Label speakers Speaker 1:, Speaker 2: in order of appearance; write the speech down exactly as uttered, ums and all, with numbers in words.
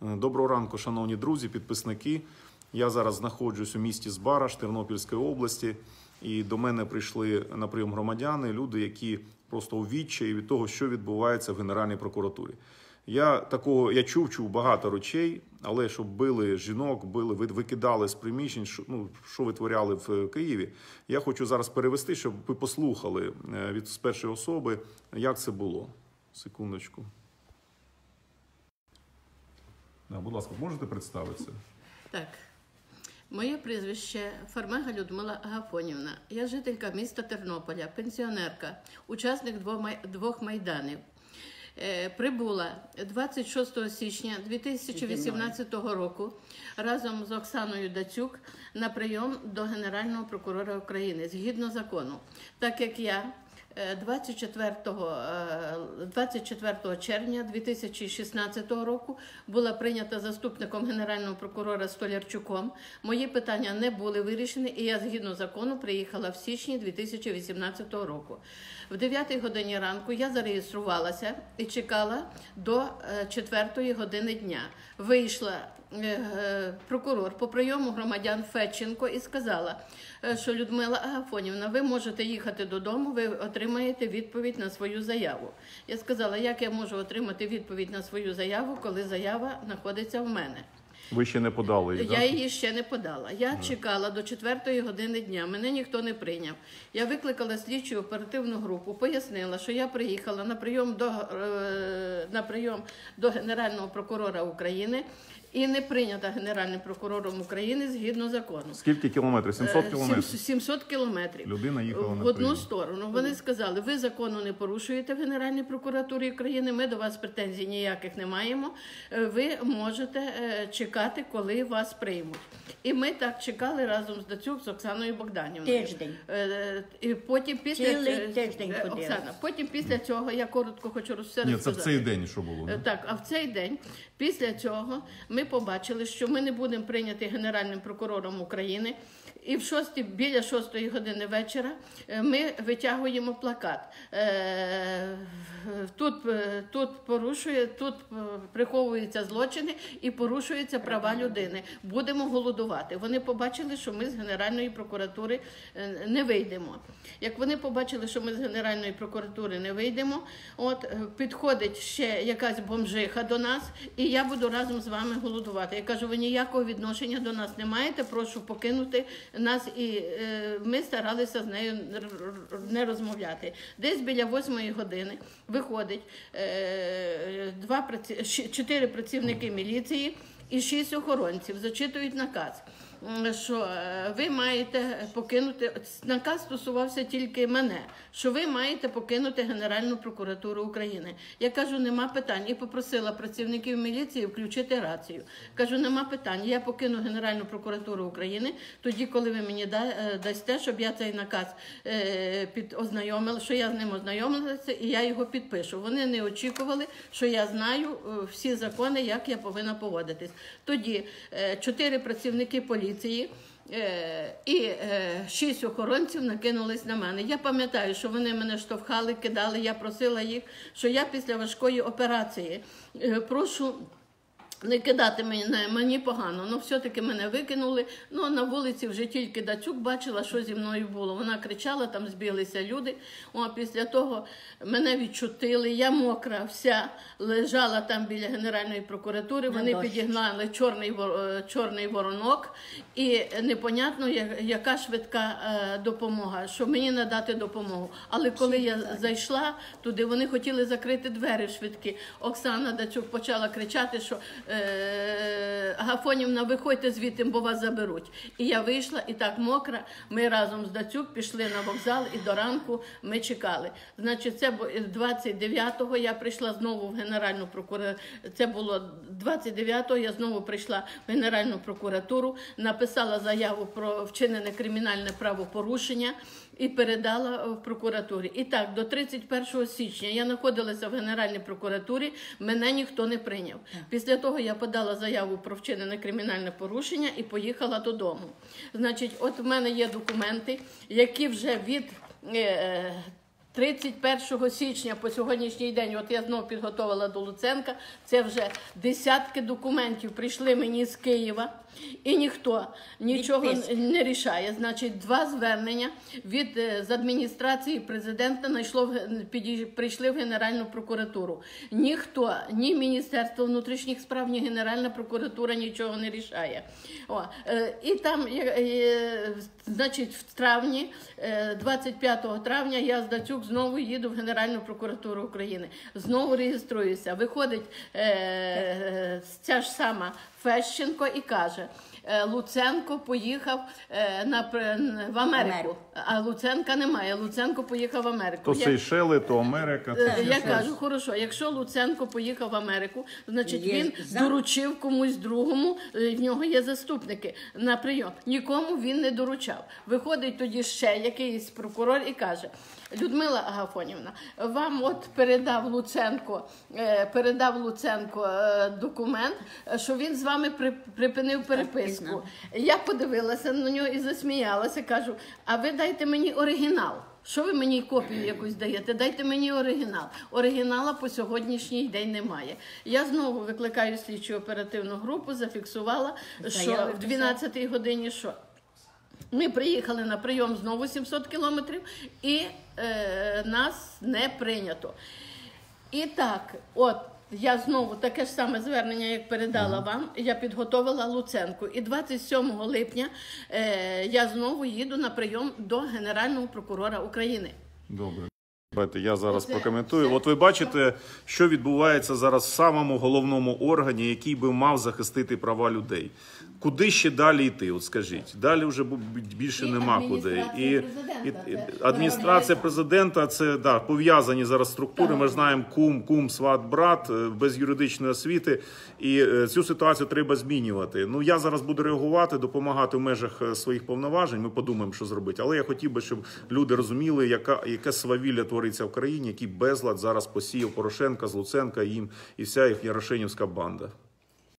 Speaker 1: Доброго ранку, шановні друзі, підписники. Я зараз знаходжусь у місті Збараж Тернопільської області, і до мене прийшли на прийом громадяни, люди, які просто у відчаї від того, що відбувається в Генеральній прокуратурі. Я такого, я чув, чув багато речей, але щоб били жінок, били, викидали з приміщень, що, ну, що витворяли в Києві, я хочу зараз перевести, щоб ви послухали від з першої особи, як це було. Секундочку. Да, будь ласка, можете представитися?
Speaker 2: Так. Моє прізвище Фармега Людмила Агафонівна. Я жителька міста Тернополя, пенсіонерка, учасник двох майданів. Е, прибула двадцять шостого січня дві тисячі вісімнадцятого року разом з Оксаною Дацюк на прийом до Генерального прокурора України згідно закону. Так як я двадцять четвертого червня дві тисячі шістнадцятого року була прийнята заступником Генерального прокурора Столярчуком. Мої питання не були вирішені, і я згідно закону приїхала в січні дві тисячі вісімнадцятого року. В дев'ятій годині ранку я зареєструвалася і чекала до четвертої години дня. Вийшла прокурор по прийому громадян Федченко і сказала, що Людмила Агафонівна, ви можете їхати додому, ви отримаєте відповідь на свою заяву. Я сказала, як я можу отримати відповідь на свою заяву, коли заява знаходиться в мене.
Speaker 1: Ви ще не подали її,
Speaker 2: Я
Speaker 1: так?
Speaker 2: її ще не подала. Я ага. чекала до четвертої години дня, мене ніхто не прийняв. Я викликала слідчу оперативну групу, пояснила, що я приїхала на прийом до, на прийом до Генерального прокурора України і не прийнята Генеральним прокурором України згідно закону.
Speaker 1: Скільки кілометрів? сімсот кілометрів?
Speaker 2: сімсот кілометрів.
Speaker 1: Людина їхала
Speaker 2: в
Speaker 1: на
Speaker 2: одну
Speaker 1: прийом.
Speaker 2: сторону. Вони сказали, ви закону не порушуєте в Генеральній прокуратурі України, ми до вас претензій ніяких не маємо, ви можете чекати, коли вас приймуть. І ми так чекали разом з Дацюк, з Оксаною Богданівною.
Speaker 3: Тиждень.
Speaker 2: І потім після
Speaker 3: Цілий тиждень ходила.
Speaker 2: Оксана, потім після цього, я коротко хочу розсердити.
Speaker 1: Ні, це в цей день що було? Не?
Speaker 2: Так, а в цей день, після цього, ми побачили, що ми не будемо прийняті Генеральним прокурором України. І в шостій, біля шостої години вечора ми витягуємо плакат. Тут, тут порушує, тут приховуються злочини і порушуються права людини. Будемо голодувати. Вони побачили, що ми з Генеральної прокуратури не вийдемо. Як вони побачили, що ми з Генеральної прокуратури не вийдемо, от підходить ще якась бомжиха до нас, і я буду разом з вами голодувати. Я кажу, ви ніякого відношення до нас не маєте, прошу покинути нас, і е, ми старалися з нею не розмовляти. Десь біля восьмої години виходить е, два праці... чотири працівники міліції і шість охоронців, зачитують наказ, що ви маєте покинути, наказ стосувався тільки мене, що ви маєте покинути Генеральну прокуратуру України. Я кажу, нема питань. І попросила працівників міліції включити рацію. Кажу, нема питань, я покину Генеральну прокуратуру України тоді, коли ви мені дасте, щоб я цей наказ під ознайомила, що я з ним ознайомилася і я його підпишу. Вони не очікували, що я знаю всі закони, як я повинна поводитись. Тоді чотири працівники поліції і шість охоронців накинулись на мене. Я пам'ятаю, що вони мене штовхали, кидали, я просила їх, що я після важкої операції прошу не кидати мені, мені погано, але все-таки мене викинули. Ну, на вулиці вже тільки Дацюк бачила, що зі мною було. Вона кричала, там збіглися люди. О, після того мене відчутили, я мокра вся, лежала там біля Генеральної прокуратури. Вони підігнали чорний, чорний воронок, і непонятно, яка швидка допомога, що мені надати допомогу. Але коли я зайшла туди, вони хотіли закрити двері швидкі. Оксана Дацюк почала кричати, що Агафонівна, виходьте звідти, бо вас заберуть. І я вийшла, і так мокра, ми разом з Дацюк пішли на вокзал, і до ранку ми чекали. Значить, це двадцять дев'ятого я прийшла знову в Генеральну прокуратуру, це було двадцять дев'ятого я знову прийшла в Генеральну прокуратуру, написала заяву про вчинене кримінальне правопорушення і передала в прокуратурі. І так, до тридцять першого січня я знаходилася в Генеральній прокуратурі, мене ніхто не прийняв. Після того я подала заяву про вчинене кримінальне порушення і поїхала додому. Значить, от в мене є документи, які вже від тридцять першого січня по сьогоднішній день, от я знову підготувала до Луценка, це вже десятки документів прийшли мені з Києва, і ніхто нічого
Speaker 3: Відписки.
Speaker 2: не рішає. Значить, два звернення від е, з адміністрації президента найшло, в- підій- прийшли в Генеральну прокуратуру. Ніхто, ні Міністерство внутрішніх справ, ні Генеральна прокуратура нічого не рішає. О, е, і там, е, е, значить, в травні, е, двадцять п'ятого травня, я з Дацюк знову їду в Генеральну прокуратуру України. Знову реєструюся. Виходить е, ця ж сама Фещенко і каже, е, Луценко поїхав е, на, пр- в Америку,
Speaker 3: Америку.
Speaker 2: а Луценка немає. Луценко поїхав в Америку.
Speaker 1: То
Speaker 2: Я-
Speaker 1: Сейшели, то Америка.
Speaker 2: Е,
Speaker 1: Це
Speaker 2: Я
Speaker 1: все
Speaker 2: кажу, хорошо, якщо Луценко поїхав в Америку, значить
Speaker 3: Є
Speaker 2: він
Speaker 3: за-
Speaker 2: доручив комусь другому, е, в нього є заступники на прийом. Нікому він не доручав. Виходить тоді ще якийсь прокурор і каже, Людмила Агафонівна, вам от передав Луценко, е, передав Луценко е, документ, е, що він з вами при- припинив переписку.
Speaker 3: пізно.
Speaker 2: Я подивилася на нього і засміялася, кажу, а ви дайте мені оригінал. Що ви мені копію якусь даєте? Дайте мені оригінал. Оригінала по сьогоднішній день немає. Я знову викликаю слідчу оперативну групу, зафіксувала, що
Speaker 3: Заяви
Speaker 2: в дванадцятій годині що? Ми приїхали на прийом знову сімсот кілометрів і е, нас не прийнято. І так, от я знову таке ж саме звернення, як передала вам, я підготовила Луценку. І двадцять сьомого липня е, я знову їду на прийом до Генерального прокурора України.
Speaker 1: добре. Давайте я зараз
Speaker 2: Оце
Speaker 1: прокоментую.
Speaker 2: все.
Speaker 1: От ви бачите, що відбувається зараз в самому головному органі, який би мав захистити права людей. Куди ще далі йти? От скажіть, далі вже бу- більше
Speaker 2: І
Speaker 1: нема куди.
Speaker 2: адміністрація
Speaker 1: І,
Speaker 2: президента,
Speaker 1: і-
Speaker 2: це
Speaker 1: адміністрація президента це да пов'язані зараз структури.
Speaker 2: Так.
Speaker 1: Ми ж знаємо кум, кум, сват, брат е, без юридичної освіти. І е, цю ситуацію треба змінювати. Ну я зараз буду реагувати, допомагати в межах е, своїх повноважень. Ми подумаємо, що зробити. Але я хотів би, щоб люди розуміли, яка яке свавілля твориться в країні, який безлад зараз посіяв Порошенка з Луценка їм і вся їх Ярошенівська банда.